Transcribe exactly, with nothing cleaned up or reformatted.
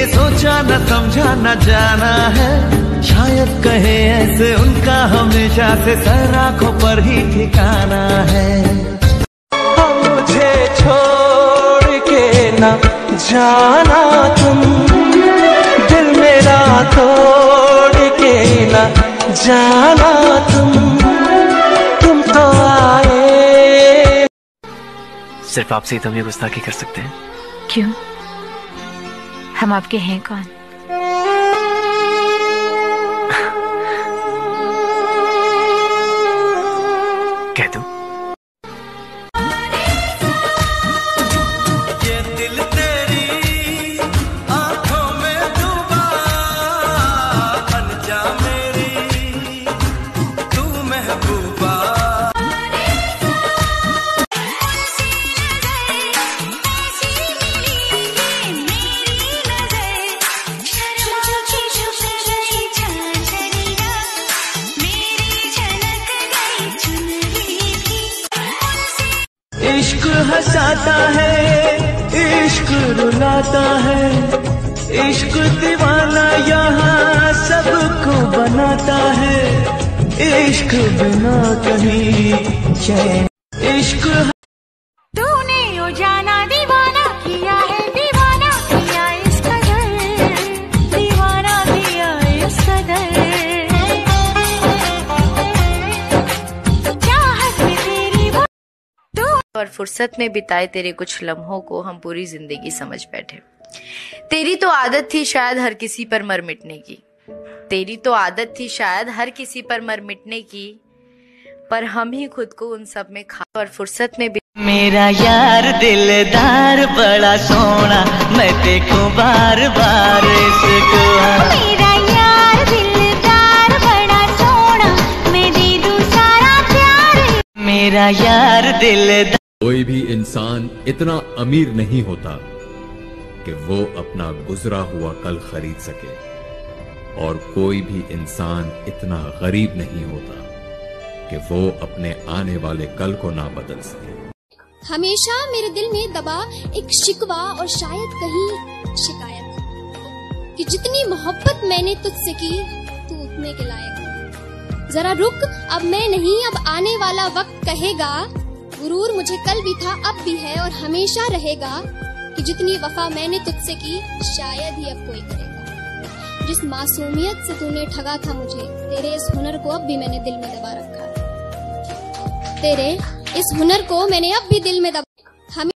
ये सोचा न समझा न जाना है, शायद कहे ऐसे उनका हमेशा से सर आंखों पर ही ठिकाना है। मुझे छोड़ के न जाना तुम, दिल मेरा तोड़ के न जाना तुम, तुम तो आए। सिर्फ आपसे ही तो हम ये गुस्ताखी कर सकते हैं। क्यों? हम आपके हैं कौन? कह दूं? ये दिल तेरी आंखों में डूबा, बन जा मेरी तू महबूबा। इश्क हंसाता है, इश्क रुलाता है, इश्क दीवाना यहाँ सबको बनाता है, इश्क बिना कहीं चैन। इश्क तूने यो जाना दीवाना किया है, दीवाना किया इस कदर, दीवाना किया इस कदर, चाहत में तेरी वो तू। और फुर्सत में बिताए तेरे कुछ लम्हों को हम पूरी जिंदगी समझ बैठे। तेरी तो आदत थी शायद हर किसी पर मर मिटने की, तेरी तो आदत थी शायद हर किसी पर मर मिटने की, पर हम ही खुद को उन सब में खा। और फुर्सत में मेरा यार दिलदार बड़ा सोना, मैं देखूं बार बार इसको। मेरा यार दिलदार बड़ा सोना, मैं दे दूं सारा प्यार। मेरा यार दिलदार। कोई भी इंसान इतना अमीर नहीं होता कि वो अपना गुजरा हुआ कल खरीद सके, और कोई भी इंसान इतना गरीब नहीं होता कि वो अपने आने वाले कल को ना बदल सके। हमेशा मेरे दिल में दबा एक शिकवा और शायद कहीं शिकायत कि जितनी मोहब्बत मैंने तुझसे की तू उतने के लायक। जरा रुक, अब मैं नहीं, अब आने वाला वक्त कहेगा। गुरूर मुझे कल भी था, अब भी है और हमेशा रहेगा कि जितनी वफा मैंने तुझसे की शायद ही अब कोई करेगा। जिस मासूमियत से तूने ठगा था मुझे, तेरे इस हुनर को अब भी मैंने दिल में दबा रखा। तेरे इस हुनर को मैंने अब भी दिल में दबा।